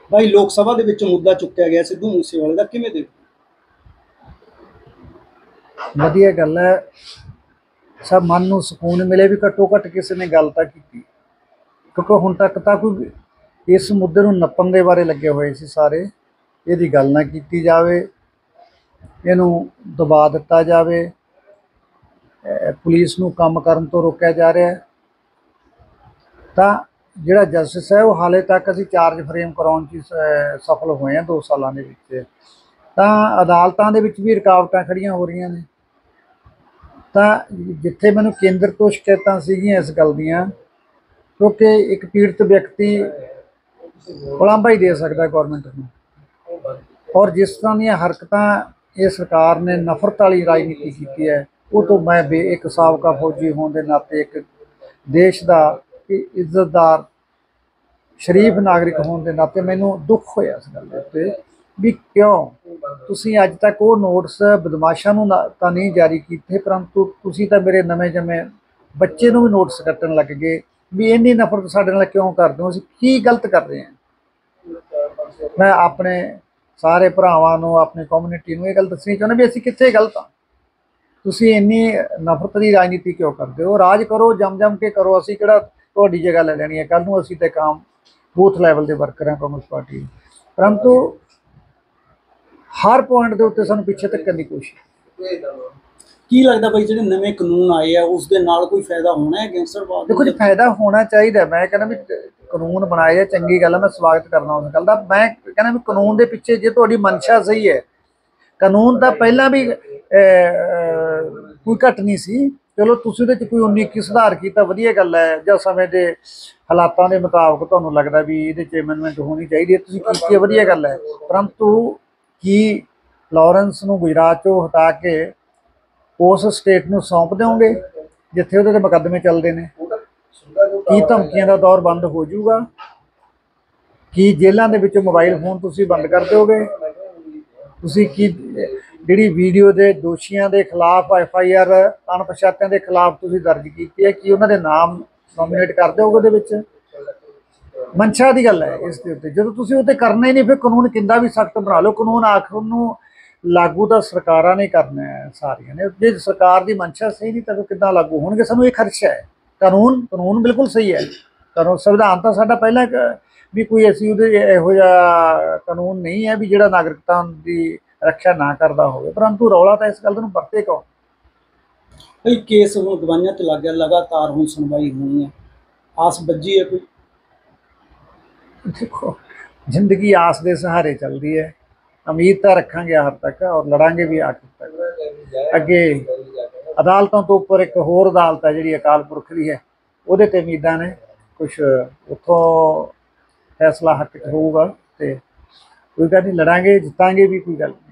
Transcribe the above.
भाई लोक सभा ਦੇ ਵਿੱਚ ਮੁੱਦਾ ਚੁੱਕਿਆ ਗਿਆ ਸਿੱਧੂ ਮੂਸੇਵਾਲੇ ਦਾ ਕਿਵੇਂ ਦੇਖੋ? ਵਧੀਆ ਗੱਲ ਹੈ। ਸਭ ਮਨ ਨੂੰ ਸਕੂਨ ਮਿਲੇ ਵੀ ਘੱਟੋ ਘੱਟ ਕਿਸੇ ਨੇ ਗੱਲ ਤਾਂ ਕੀਤੀ, ਕਿਉਂਕਿ ਹੁਣ ਤੱਕ ਤਾਂ ਕੋਈ ਇਸ ਮੁੱਦੇ ਨੂੰ ਨੱਪਣ ਦੇ ਬਾਰੇ ਲੱਗੇ ਹੋਏ ਸੀ ਸਾਰੇ। ਇਹਦੀ ਗੱਲ ਨਾ ਕੀਤੀ ਜਾਵੇ, ਇਹਨੂੰ ਦਬਾ ਦਿੱਤਾ ਜਾਵੇ, ਪੁਲਿਸ ਨੂੰ ਕੰਮ ਕਰਨ ਤੋਂ ਰੋਕਿਆ ਜਾ ਰਿਹਾ ਹੈ। ਤਾਂ ਜਿਹੜਾ ਜਸਟਿਸ ਹੈ ਉਹ ਹਾਲੇ ਤੱਕ ਅਸੀਂ ਚਾਰਜ ਫਰੇਮ ਕਰਾਉਣ 'ਚ ਸਫਲ ਹੋਏ ਹਾਂ 2 ਸਾਲਾਂ ਦੇ ਵਿੱਚ। ਤਾਂ ਅਦਾਲਤਾਂ ਦੇ ਵਿੱਚ ਵੀ ਰੁਕਾਵਟਾਂ ਖੜੀਆਂ ਹੋ ਰਹੀਆਂ ਨੇ। ਤਾਂ ਜਿੱਥੇ ਮੈਨੂੰ ਕੇਂਦਰ ਤੋਂ ਸ਼ਿਕਾਇਤਾਂ ਸੀਗੀਆਂ ਇਸ ਗੱਲ ਦੀਆਂ, ਕਿਉਂਕਿ ਇੱਕ ਪੀੜਤ ਵਿਅਕਤੀ ਉਲਾਂਭਾ ਹੀ ਦੇ ਸਕਦਾ ਗੌਰਮੈਂਟ ਨੂੰ, ਔਰ ਜਿਸ ਤਰ੍ਹਾਂ ਦੀਆਂ ਹਰਕਤਾਂ ਇਹ ਸਰਕਾਰ ਨੇ ਨਫ਼ਰਤ ਵਾਲੀ ਰਾਜਨੀਤੀ ਕੀਤੀ ਹੈ, ਉਹ ਤੋਂ ਮੈਂ ਇੱਕ ਸਾਬਕਾ ਫੌਜੀ ਹੋਣ ਦੇ ਨਾਤੇ, ਇੱਕ ਦੇਸ਼ ਦਾ ਇੱਜ਼ਤਦਾਰ ਸ਼ਰੀਫ ਨਾਗਰਿਕ ਹੋਣ ਦੇ ਨਾਤੇ ਮੈਨੂੰ ਦੁੱਖ ਹੋਇਆ ਇਸ ਗੱਲ ਦੇ ਉੱਤੇ ਵੀ ਕਿਉਂ ਤੁਸੀਂ ਅੱਜ ਤੱਕ ਉਹ ਨੋਟਿਸ ਬਦਮਾਸ਼ਾਂ ਨੂੰ ਤਾਂ ਨਹੀਂ ਜਾਰੀ ਕੀਤੇ, ਪਰੰਤੂ ਤੁਸੀਂ ਤਾਂ ਮੇਰੇ ਨਵੇਂ ਜੰਮੇ ਬੱਚੇ ਨੂੰ ਵੀ ਨੋਟਿਸ ਕੱਟਣ ਲੱਗ ਗਏ ਵੀ ਇੰਨੀ ਨਫ਼ਰਤ ਸਾਡੇ ਨਾਲ ਕਿਉਂ ਕਰਦੇ ਹੋ, ਅਸੀਂ ਕੀ ਗਲਤ ਕਰ ਰਹੇ ਹਾਂ। ਮੈਂ ਆਪਣੇ ਸਾਰੇ ਭਰਾਵਾਂ ਨੂੰ, ਆਪਣੀ ਕਮਿਊਨਿਟੀ ਨੂੰ ਇਹ ਗੱਲ ਦੱਸਣੀ ਚਾਹੁੰਦਾ ਵੀ ਅਸੀਂ ਕਿੱਥੇ ਗਲਤ ਹਾਂ। ਤੁਸੀਂ ਇੰਨੀ ਨਫ਼ਰਤ ਦੀ ਰਾਜਨੀਤੀ ਕਿਉਂ ਕਰਦੇ ਹੋ? ਰਾਜ ਕਰੋ, ਜਮ ਕੇ ਕਰੋ, ਅਸੀਂ ਕਿਹੜਾ ਤੁਹਾਡੀ ਜਗ੍ਹਾ ਲੈ ਲੈਣੀ ਹੈ। ਕੱਲ੍ਹ ਨੂੰ ਅਸੀਂ ਤਾਂ ਕਾਮ ਬੂਥ ਲੈਵਲ ਦੇ ਵਰਕਰ ਹਾਂ ਕਾਂਗਰਸ ਪਾਰਟੀ, ਪਰੰਤੂ ਹਰ ਪੁਆਇੰਟ ਦੇ ਉੱਤੇ ਸਾਨੂੰ ਪਿੱਛੇ ਧੱਕਣ ਦੀ ਕੋਸ਼ਿਸ਼। ਕੀ ਲੱਗਦਾ ਬਾਈ ਜਿਹੜੇ ਨਵੇਂ ਕਾਨੂੰਨ ਆਏ ਆ ਉਸ ਦੇ ਨਾਲ ਕੋਈ ਫਾਇਦਾ ਹੋਣਾ ਹੈ ਗੈਂਗਸਟਰਵਾਦ? ਦੇਖੋ ਜੀ, ਫਾਇਦਾ ਹੋਣਾ ਚਾਹੀਦਾ। ਮੈਂ ਕਹਿੰਦਾ ਵੀ ਕਾਨੂੰਨ ਬਣਾਏ ਆ, ਚੰਗੀ ਗੱਲ ਹੈ, ਮੈਂ ਸਵਾਗਤ ਕਰਨਾ ਉਸ ਗੱਲ ਦਾ। ਮੈਂ ਕਹਿੰਦਾ ਵੀ ਕਾਨੂੰਨ ਦੇ ਪਿੱਛੇ ਜੇ ਤੁਹਾਡੀ ਮਨਸ਼ਾ ਸਹੀ ਹੈ, ਕਾਨੂੰਨ ਤਾਂ ਪਹਿਲਾਂ ਵੀ ਕੋਈ ਘੱਟ ਨਹੀਂ ਸੀ। ਚਲੋ ਤੁਸੀਂ ਉਹਦੇ 'ਚ ਕੋਈ 19-21 ਸੁਧਾਰ ਕੀਤਾ, ਵਧੀਆ ਗੱਲ ਹੈ, ਜਾਂ ਸਮੇਂ ਦੇ ਹਾਲਾਤਾਂ ਦੇ ਮੁਤਾਬਕ ਤੁਹਾਨੂੰ ਲੱਗਦਾ ਵੀ ਇਹਦੇ 'ਚ ਅਮੈਂਡਮੈਂਟ ਹੋਣੀ ਚਾਹੀਦੀ ਹੈ, ਤੁਸੀਂ ਕੀਤੀ ਹੈ, ਵਧੀਆ ਗੱਲ ਹੈ। ਪਰੰਤੂ ਕੀ ਲਾਰੈਂਸ ਨੂੰ ਗੁਜਰਾਤ 'ਚੋਂ ਹਟਾ ਕੇ ਉਸ ਸਟੇਟ ਨੂੰ ਸੌਂਪ ਦਿਓਗੇ ਜਿੱਥੇ ਉਹਦੇ 'ਤੇ ਮੁਕੱਦਮੇ ਚੱਲਦੇ ਨੇ? ਕੀ ਧਮਕੀਆਂ ਦਾ ਦੌਰ ਬੰਦ ਹੋ ਜਾਊਗਾ? ਕੀ ਜੇਲ੍ਹਾਂ ਦੇ ਵਿੱਚੋਂ ਮੋਬਾਈਲ ਫੋਨ ਤੁਸੀਂ ਬੰਦ ਕਰ ਦਿਓਗੇ? ਤੁਸੀਂ ਕੀ ਜਿਹੜੀ ਵੀਡੀਓ ਦੇ ਦੋਸ਼ੀਆਂ ਦੇ ਖਿਲਾਫ FIR ਅਣਪਛਾਤਿਆਂ ਦੇ ਖਿਲਾਫ ਤੁਸੀਂ ਦਰਜ ਕੀਤੀ ਹੈ, ਕੀ ਉਹਨਾਂ ਦੇ ਨਾਮ ਨੋਮੀਨੇਟ ਕਰ ਦਿਓਗੇ ਉਹਦੇ ਵਿੱਚ? ਮਨਸ਼ਾ ਦੀ ਗੱਲ ਹੈ ਇਸ ਦੇ ਉੱਤੇ। ਜਦੋਂ ਤੁਸੀਂ ਉਹਤੇ ਕਰਨਾ ਹੀ ਨਹੀਂ, ਫਿਰ ਕਾਨੂੰਨ ਕਿੰਨਾ ਵੀ ਸਖਤ ਬਣਾ ਲਓ, ਕਾਨੂੰਨ ਆਖਰ ਨੂੰ ਲਾਗੂ ਤਾਂ ਸਰਕਾਰਾਂ ਨੇ ਕਰਨਾ ਹੈ ਸਾਰੀਆਂ ਨੇ। ਜੇ ਸਰਕਾਰ ਦੀ ਮਨਸ਼ਾ ਸਹੀ ਨਹੀਂ ਤਾਂ ਕਿੱਦਾਂ ਲਾਗੂ ਹੋਣਗੇ? ਸਾਨੂੰ ਇਹ ਖਦਸ਼ਾ ਹੈ। ਕਾਨੂੰਨ ਬਿਲਕੁਲ ਸਹੀ ਹੈ, ਕਾਨੂੰਨ ਸੰਵਿਧਾਨ ਤਾਂ ਸਾਡਾ ਪਹਿਲਾਂ ਵੀ ਕੋਈ ਅਸੀਂ ਉਹਦੇ ਇਹੋ ਜਿਹਾ ਕਾਨੂੰਨ ਨਹੀਂ ਹੈ ਵੀ ਜਿਹੜਾ ਨਾਗਰਿਕਤਾ ਦੀ ਰੱਖਿਆ ਨਾ ਕਰਦਾ ਹੋਵੇ, ਪਰੰਤੂ ਰੌਲਾ ਤਾਂ ਇਸ ਗੱਲ ਨੂੰ ਵਰਤੇ ਕੌਣ? ਬਈ ਕੇਸ ਹੁਣ ਗਵਾਹੀਆਂ ਤੇ ਲੱਗ ਗਿਆ, ਲਗਾਤਾਰ ਹੁਣ ਸੁਣਵਾਈ ਹੋਣੀ ਹੈ, ਆਸ ਬੱਝੀ ਹੈ ਕੋਈ? ਦੇਖੋ, ਜ਼ਿੰਦਗੀ ਆਸ ਦੇ ਸਹਾਰੇ ਚੱਲਦੀ ਹੈ। ਉਮੀਦ ਤਾਂ ਰੱਖਾਂਗੇ ਆਖਰ ਤੱਕ, ਔਰ ਲੜਾਂਗੇ ਵੀ ਆਖਰ ਤੱਕ। ਅੱਗੇ ਅਦਾਲਤਾਂ ਤੋਂ ਉੱਪਰ ਇੱਕ ਹੋਰ ਅਦਾਲਤ ਹੈ ਜਿਹੜੀ ਅਕਾਲ ਪੁਰਖ ਦੀ ਹੈ, ਉਹਦੇ 'ਤੇ ਉਮੀਦਾਂ ਨੇ, ਕੁਛ ਉੱਥੋਂ ਫੈਸਲਾ ਹੱਕ 'ਚ ਹੋਊਗਾ। ਅਤੇ ਕੋਈ ਗੱਲ ਨਹੀਂ, ਲੜਾਂਗੇ, ਜਿੱਤਾਂਗੇ ਵੀ, ਕੋਈ ਗੱਲ ਨਹੀਂ।